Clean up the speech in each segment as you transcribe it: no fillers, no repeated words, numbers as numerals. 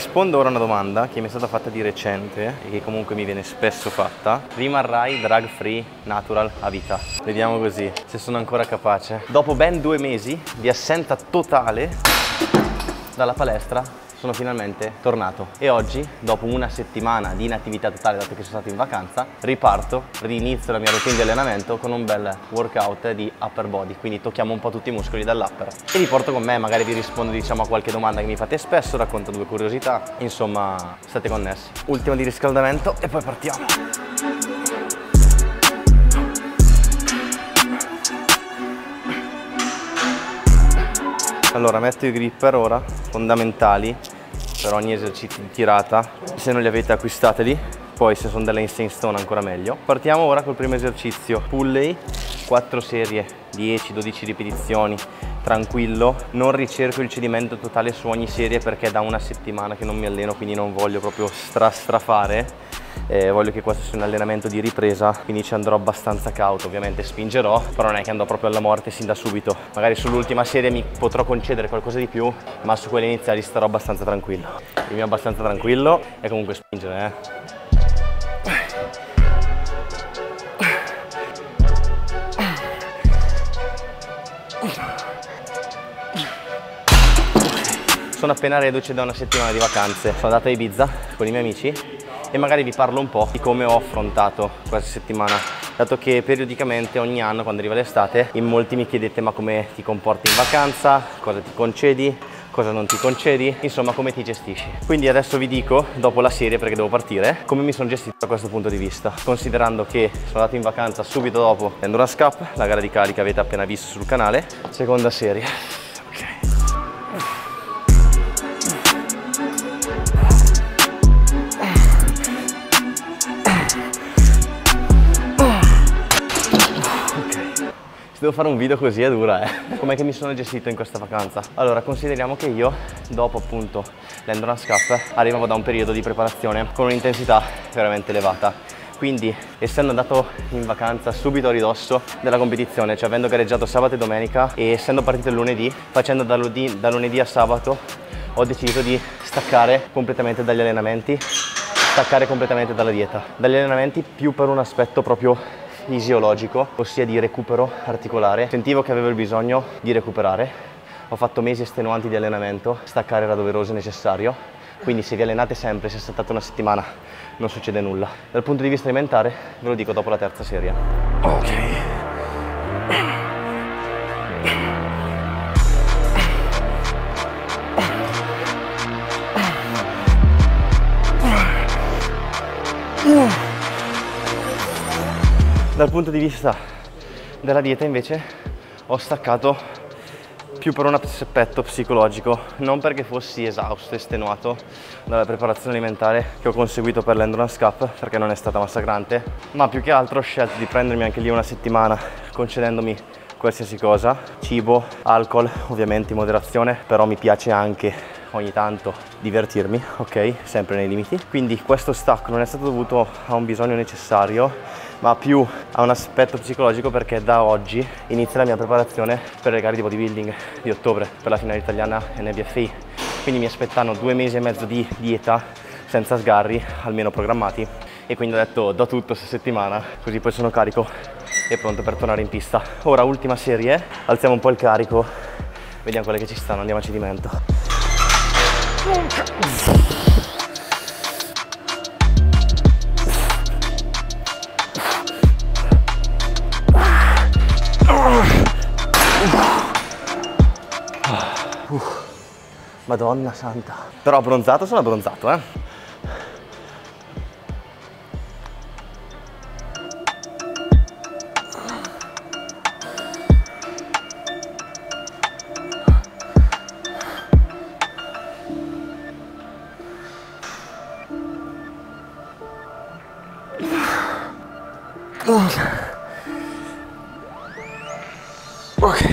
rispondo ora a una domanda che mi è stata fatta di recente e che comunque mi viene spesso fatta. Rimarrai drug free natural a vita? Vediamo così se sono ancora capace. Dopo ben 2 mesi di assenza totale dalla palestra sono finalmente tornato e oggi, dopo una settimana di inattività totale dato che sono stato in vacanza, riparto, rinizio la mia routine di allenamento con un bel workout di upper body, quindi tocchiamo un po' tutti i muscoli dall'upper e vi porto con me, magari vi rispondo diciamo a qualche domanda che mi fate spesso, racconto 2 curiosità, insomma state connessi. Ultimo di riscaldamento e poi partiamo. Allora, metto i gripper ora, fondamentali per ogni esercizio di tirata. Se non li avete, acquistateli, poi se sono delle Insane Stone ancora meglio. Partiamo ora col primo esercizio, pulley, 4 serie, 10-12 ripetizioni, tranquillo. Non ricerco il cedimento totale su ogni serie perché è da una settimana che non mi alleno, quindi non voglio proprio strafare. Voglio che questo sia un allenamento di ripresa, quindi ci andrò abbastanza cauto. Ovviamente spingerò, però non è che andrò proprio alla morte sin da subito. Magari sull'ultima serie mi potrò concedere qualcosa di più, ma su quelle iniziali starò abbastanza tranquillo. Il mio abbastanza tranquillo è comunque spingere, Sono appena reduce da una settimana di vacanze. Sono andato a Ibiza con i miei amici e magari vi parlo un po' di come ho affrontato questa settimana, dato che periodicamente ogni anno quando arriva l'estate in molti mi chiedete ma come ti comporti in vacanza, cosa ti concedi, cosa non ti concedi, insomma come ti gestisci. Quindi adesso vi dico, dopo la serie perché devo partire, come mi sono gestito da questo punto di vista, considerando che sono andato in vacanza subito dopo l'Endurance Cup, la gara di carica avete appena visto sul canale, seconda serie. Devo fare un video così è dura, Com'è che mi sono gestito in questa vacanza? Allora, consideriamo che io, dopo appunto l'Endurance Cup, arrivavo da un periodo di preparazione con un'intensità veramente elevata. Quindi, essendo andato in vacanza subito a ridosso della competizione, cioè avendo gareggiato sabato e domenica e essendo partito il lunedì, facendo da lunedì a sabato, ho deciso di staccare completamente dagli allenamenti, staccare completamente dalla dieta. Dagli allenamenti più per un aspetto proprio fisiologico, ossia di recupero articolare. Sentivo che avevo il bisogno di recuperare, ho fatto mesi estenuanti di allenamento, staccare era doveroso e necessario, quindi se vi allenate sempre, se è stata una settimana, non succede nulla. Dal punto di vista alimentare ve lo dico dopo la terza serie. Ok. Dal punto di vista della dieta invece ho staccato più per un aspetto psicologico, non perché fossi esausto, estenuato dalla preparazione alimentare che ho conseguito per l'Endurance Cup, perché non è stata massacrante, ma più che altro ho scelto di prendermi anche lì una settimana concedendomi qualsiasi cosa, cibo, alcol, ovviamente in moderazione, però mi piace anche ogni tanto divertirmi, ok? Sempre nei limiti. Quindi questo stacco non è stato dovuto a un bisogno necessario, ma più a un aspetto psicologico, perché da oggi inizia la mia preparazione per le gare di bodybuilding di ottobre, per la finale italiana NBFI. Quindi mi aspettano 2 mesi e mezzo di dieta senza sgarri, almeno programmati, e quindi ho detto do tutto questa settimana, così poi sono carico e pronto per tornare in pista. Ora ultima serie, alziamo un po' il carico, vediamo quelle che ci stanno, andiamo a cedimento. Madonna santa. Però abbronzato, sono abbronzato, Ok.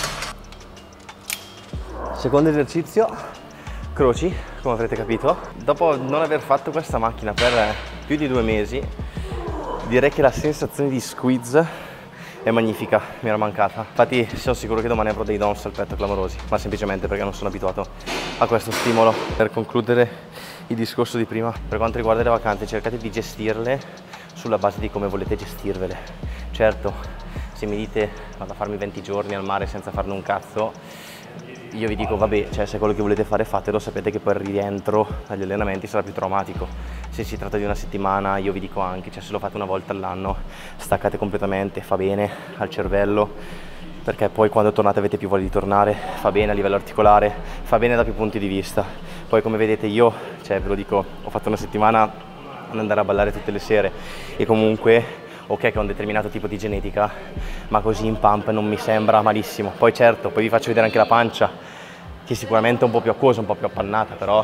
Secondo esercizio, croci, come avrete capito. Dopo non aver fatto questa macchina per più di 2 mesi, direi che la sensazione di squeeze è magnifica, mi era mancata. Infatti sono sicuro che domani avrò dei downs al petto clamorosi, ma semplicemente perché non sono abituato a questo stimolo. Per concludere il discorso di prima. Per quanto riguarda le vacanze, cercate di gestirle sulla base di come volete gestirvele. Certo, se mi dite vado a farmi 20 giorni al mare senza farne un cazzo, io vi dico vabbè, cioè se quello che volete fare fatelo, sapete che poi il rientro agli allenamenti sarà più traumatico. Se si tratta di una settimana, io vi dico anche, cioè se lo fate una volta all'anno, staccate completamente, fa bene al cervello, perché poi quando tornate avete più voglia di tornare, fa bene a livello articolare, fa bene da più punti di vista. Poi come vedete io, cioè ve lo dico, ho fatto una settimana ad andare a ballare tutte le sere e comunque ok che ho un determinato tipo di genetica, ma così in pump non mi sembra malissimo. Poi certo, poi vi faccio vedere anche la pancia, che sicuramente è un po' più acquosa, un po' più appannata, però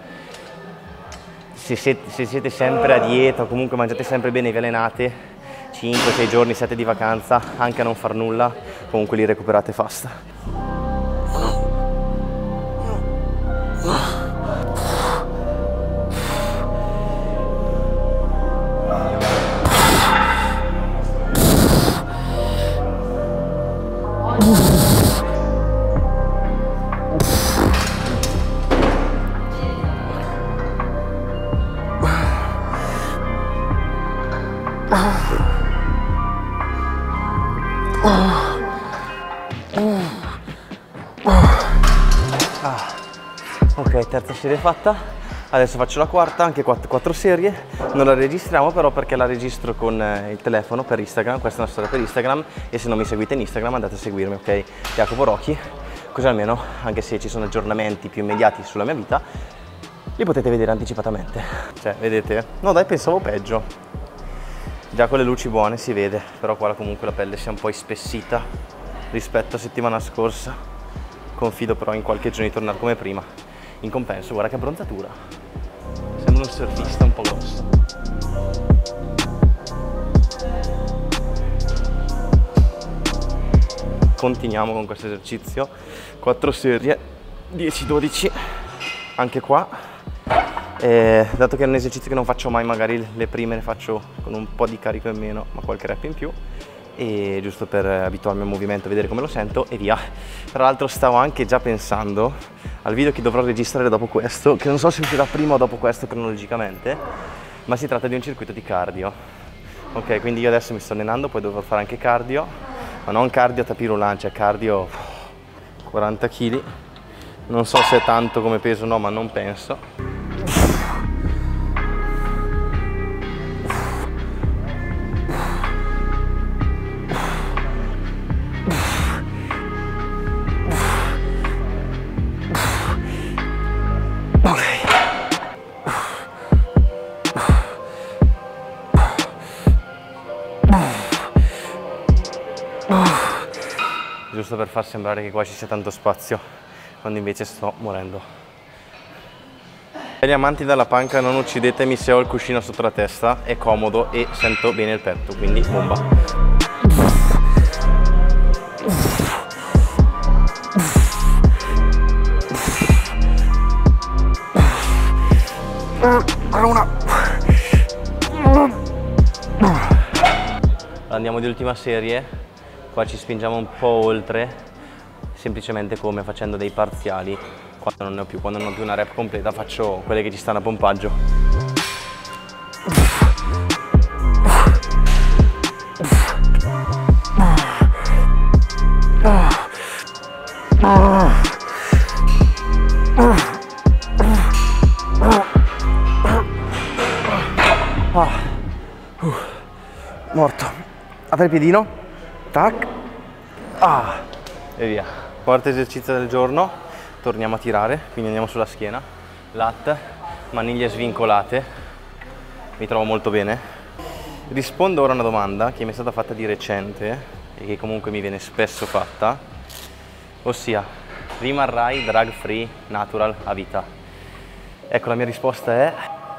se siete sempre a dieta o comunque mangiate sempre bene e vi allenate, 5-6 giorni, 7 di vacanza, anche a non far nulla, comunque li recuperate fast. Ok, terza serie fatta, adesso faccio la quarta, anche 4 serie, non la registriamo però perché la registro con il telefono per Instagram, questa è una storia per Instagram e se non mi seguite in Instagram andate a seguirmi, ok? Jacopo Rocchi, così almeno, anche se ci sono aggiornamenti più immediati sulla mia vita, li potete vedere anticipatamente. Cioè, vedete? No dai, pensavo peggio. Già con le luci buone si vede, però qua comunque la pelle si è un po' ispessita rispetto a settimana scorsa. Confido però in qualche giorno di tornare come prima. In compenso, guarda che abbronzatura. Sembra un surfista un po' grosso. Continuiamo con questo esercizio. 4 serie, 10-12. Anche qua. Dato che è un esercizio che non faccio mai, magari le prime le faccio con un po' di carico in meno, ma qualche rep in più. E giusto per abituarmi al movimento, vedere come lo sento e via. Tra l'altro stavo anche già pensando al video che dovrò registrare dopo questo, che non so se uscirà prima o dopo questo cronologicamente, ma si tratta di un circuito di cardio. Ok, quindi io adesso mi sto allenando, poi dovrò fare anche cardio, ma non cardio a tapis roulant, cioè cardio 40 kg. Non so se è tanto come peso, no, ma non penso. Giusto per far sembrare che qua ci sia tanto spazio, quando invece sto morendo. Per gli amanti della panca, non uccidetemi se ho il cuscino sotto la testa, è comodo e sento bene il petto, quindi bomba. Andiamo di ultima serie. Qua ci spingiamo un po' oltre, semplicemente come facendo dei parziali. Quando non ho più una rep completa, faccio quelle che ci stanno a pompaggio. Morto. Apri il piedino. Tac. E via. Quarto esercizio del giorno. Torniamo a tirare, quindi andiamo sulla schiena. Lat, maniglie svincolate. Mi trovo molto bene. Rispondo ora a una domanda che mi è stata fatta di recente e che comunque mi viene spesso fatta, ossia: rimarrai drug free natural a vita? Ecco, la mia risposta è: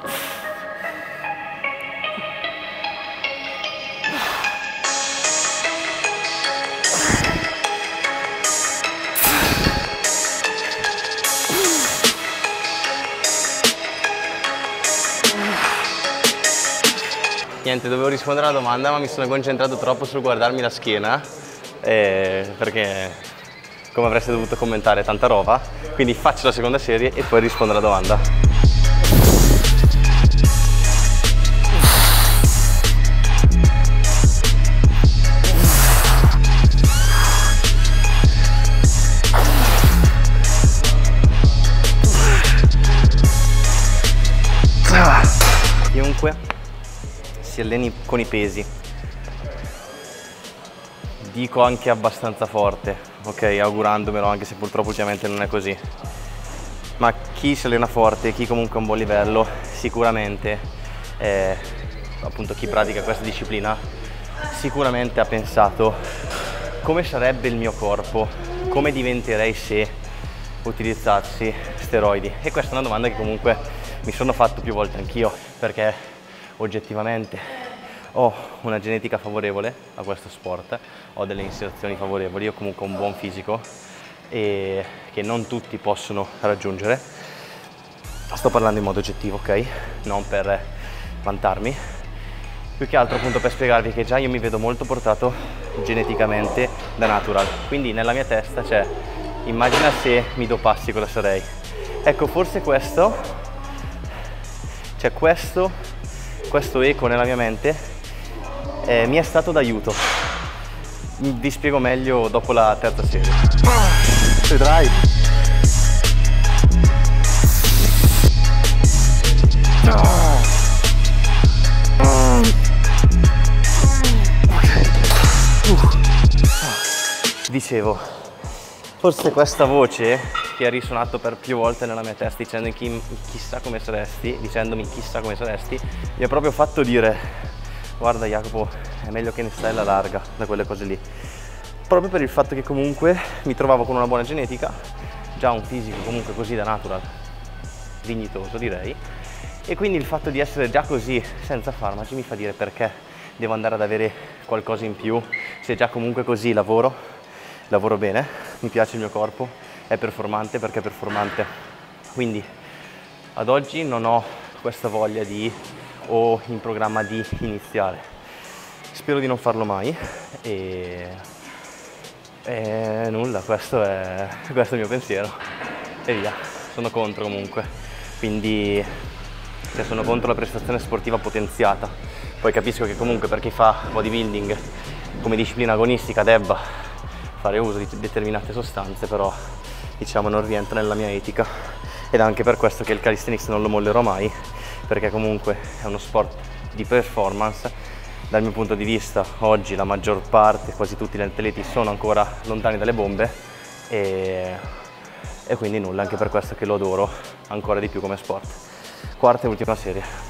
niente, dovevo rispondere alla domanda, ma mi sono concentrato troppo sul guardarmi la schiena, perché come avreste dovuto commentare tanta roba, quindi faccio la seconda serie e poi rispondo alla domanda. comunque si alleni con i pesi, dico anche abbastanza forte, ok, augurandomelo, anche se purtroppo ultimamente non è così, ma chi si allena forte, chi comunque ha un buon livello, sicuramente, appunto chi pratica questa disciplina, sicuramente ha pensato come sarebbe il mio corpo, come diventerei se utilizzassi steroidi. E questa è una domanda che comunque mi sono fatto più volte anch'io, perché oggettivamente ho una genetica favorevole a questo sport, ho delle inserzioni favorevoli, ho comunque un buon fisico e che non tutti possono raggiungere. Sto parlando in modo oggettivo, ok? Non per vantarmi, più che altro appunto per spiegarvi che già io mi vedo molto portato geneticamente da natural, quindi nella mia testa c'è, immagina se mi dopassi cosa sarei. Ecco, forse questo, cioè questo eco nella mia mente mi è stato d'aiuto. Vi spiego meglio dopo la terza serie. Vedrai. Dicevo, forse questa voce che ha risuonato per più volte nella mia testa dicendomi chissà come saresti, mi ha proprio fatto dire: guarda Jacopo, è meglio che ne stai alla larga da quelle cose lì, proprio per il fatto che comunque mi trovavo con una buona genetica, già un fisico comunque così da natural, dignitoso direi, e quindi il fatto di essere già così senza farmaci mi fa dire perché devo andare ad avere qualcosa in più, se già comunque così lavoro bene, mi piace il mio corpo, è performante perché è performante, quindi ad oggi non ho questa voglia o in programma di iniziare, spero di non farlo mai e nulla, questo è il mio pensiero e via. Sono contro comunque, quindi sono contro la prestazione sportiva potenziata. Poi capisco che comunque per chi fa bodybuilding come disciplina agonistica debba fare uso di determinate sostanze, però diciamo non rientra nella mia etica, ed è anche per questo che il calisthenics non lo mollerò mai, perché comunque è uno sport di performance. Dal mio punto di vista oggi la maggior parte, quasi tutti gli atleti sono ancora lontani dalle bombe e quindi nulla, anche per questo che lo adoro ancora di più come sport. Quarta e ultima serie.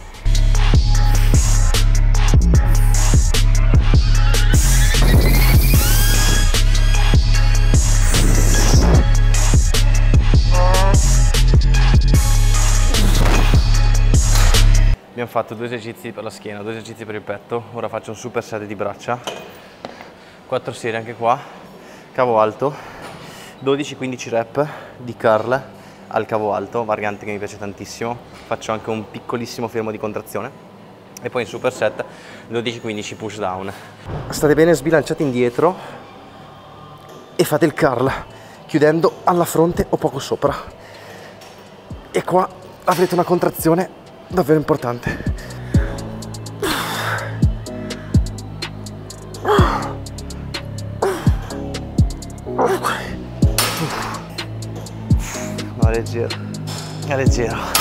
Abbiamo fatto 2 esercizi per la schiena, 2 esercizi per il petto, ora faccio un super set di braccia, 4 serie anche qua, cavo alto, 12-15 rep di curl al cavo alto, variante che mi piace tantissimo, faccio anche un piccolissimo fermo di contrazione e poi in super set 12-15 push down. State bene sbilanciati indietro e fate il curl chiudendo alla fronte o poco sopra, e qua avrete una contrazione davvero importante. No, leggero, è leggero.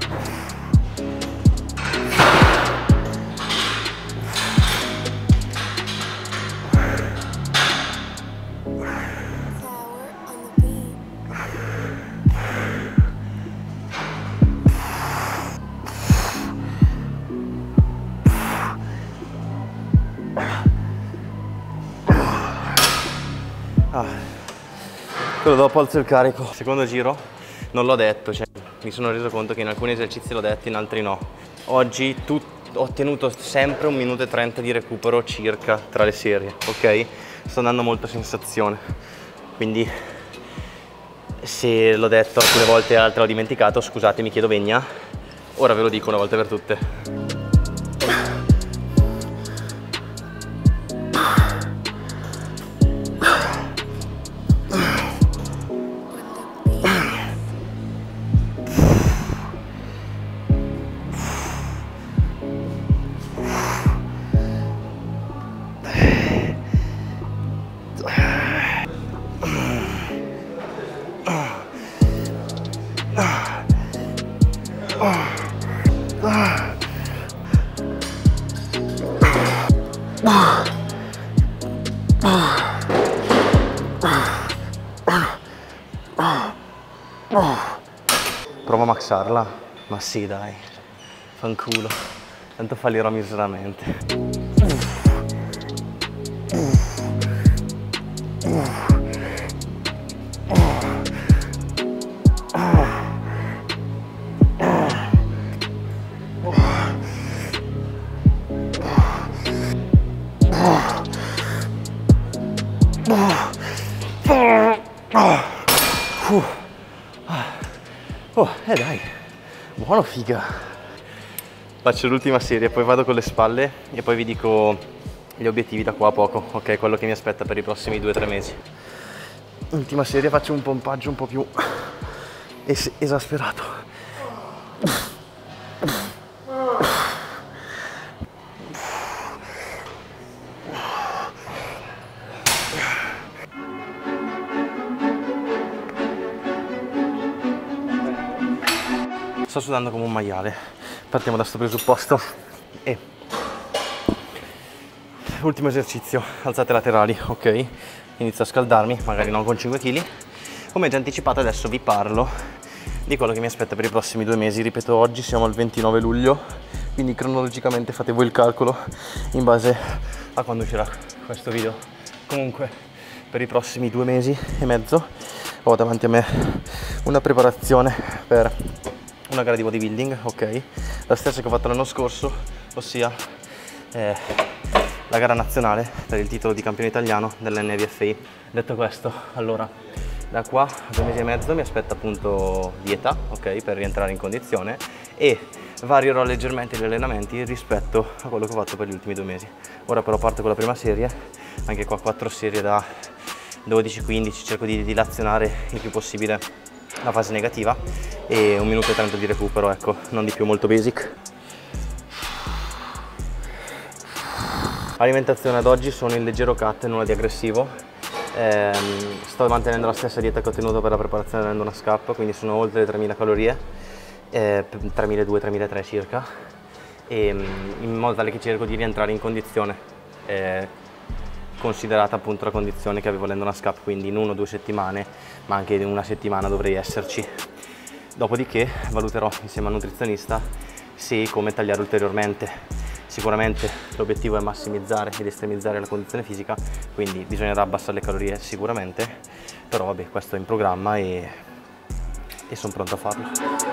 Quello dopo alzo il carico. Secondo giro non l'ho detto, cioè mi sono reso conto che in alcuni esercizi l'ho detto, in altri no. Oggi ho tenuto sempre 1 minuto e 30 di recupero circa tra le serie, ok? Sto dando molta sensazione, quindi se l'ho detto alcune volte e altre l'ho dimenticato, scusate, mi chiedo vegna. Ora ve lo dico una volta per tutte. Prova a maxarla. Ma sì, dai. Fanculo. Tanto fallirò miseramente. Dai, buono, figa. Faccio l'ultima serie, poi vado con le spalle e poi vi dico gli obiettivi da qua a poco, ok? Quello che mi aspetta per i prossimi 2-3 mesi. Ultima serie, faccio un pompaggio un po' più esasperato. Sto sudando come un maiale. Partiamo da sto presupposto. E ultimo esercizio, alzate laterali, ok? Inizio a scaldarmi, magari non con 5 kg. Come già anticipato, adesso vi parlo di quello che mi aspetta per i prossimi 2 mesi. Ripeto, oggi siamo al 29 luglio, quindi cronologicamente fate voi il calcolo in base a quando uscirà questo video. Comunque, per i prossimi 2 mesi e mezzo ho davanti a me una preparazione per una gara di bodybuilding, ok? La stessa che ho fatto l'anno scorso, ossia la gara nazionale per il titolo di campione italiano dell'NBFI. Detto questo, allora, da qua a 2 mesi e mezzo mi aspetta appunto dieta, ok? Per rientrare in condizione, e varierò leggermente gli allenamenti rispetto a quello che ho fatto per gli ultimi 2 mesi. Ora però parto con la prima serie, anche qua 4 serie da 12-15, cerco di dilazionare il più possibile la fase negativa, e 1 minuto e 30 di recupero, ecco, non di più, molto basic. Alimentazione ad oggi sono in leggero cut, nulla di aggressivo. Sto mantenendo la stessa dieta che ho tenuto per la preparazione dell'Endona Scap, quindi sono oltre le 3000 calorie, 3200-3300 circa, e in modo tale che cerco di rientrare in condizione, considerata appunto la condizione che avevo all'Endona Scap, quindi in 1 o 2 settimane, ma anche in 1 settimana dovrei esserci. Dopodiché valuterò insieme al nutrizionista se e come tagliare ulteriormente. Sicuramente l'obiettivo è massimizzare ed estremizzare la condizione fisica, quindi bisognerà abbassare le calorie sicuramente, però vabbè, questo è in programma e sono pronto a farlo.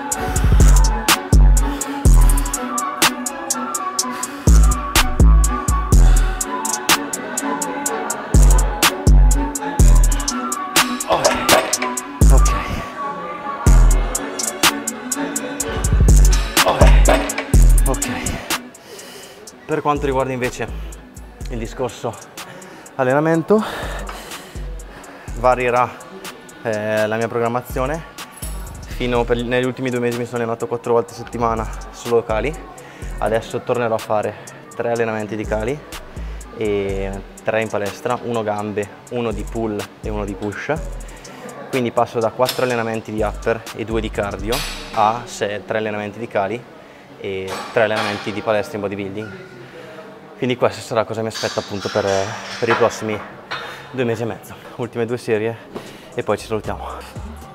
Per quanto riguarda invece il discorso allenamento, varierà la mia programmazione. Negli ultimi 2 mesi mi sono allenato 4 volte a settimana solo cali, adesso tornerò a fare 3 allenamenti di cali e 3 in palestra, 1 gambe, 1 di pull e 1 di push. Quindi passo da 4 allenamenti di upper e 2 di cardio a 3 allenamenti di cali e 3 allenamenti di palestra in bodybuilding. Quindi questa sarà cosa mi aspetta appunto per i prossimi 2 mesi e mezzo. Ultime 2 serie e poi ci salutiamo.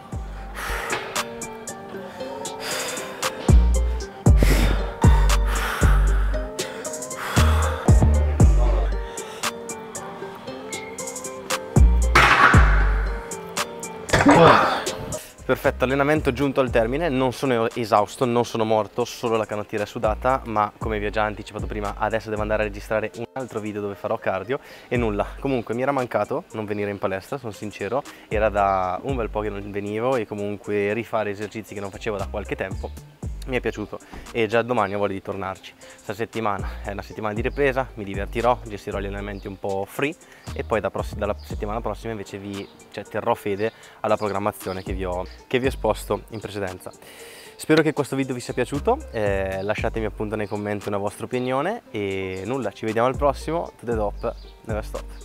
Perfetto, allenamento giunto al termine, non sono esausto, non sono morto, solo la canottiera è sudata, ma come vi ho già anticipato prima, adesso devo andare a registrare un altro video dove farò cardio e nulla. Comunque mi era mancato non venire in palestra, sono sincero, era da un bel po' che non venivo e comunque rifare esercizi che non facevo da qualche tempo mi è piaciuto e già domani ho voglia di tornarci. Questa settimana è una settimana di ripresa, mi divertirò, gestirò gli allenamenti un po' free e poi dalla settimana prossima invece terrò fede alla programmazione che vi ho esposto in precedenza. Spero che questo video vi sia piaciuto, lasciatemi appunto nei commenti una vostra opinione e nulla, ci vediamo al prossimo. To the top, never stop.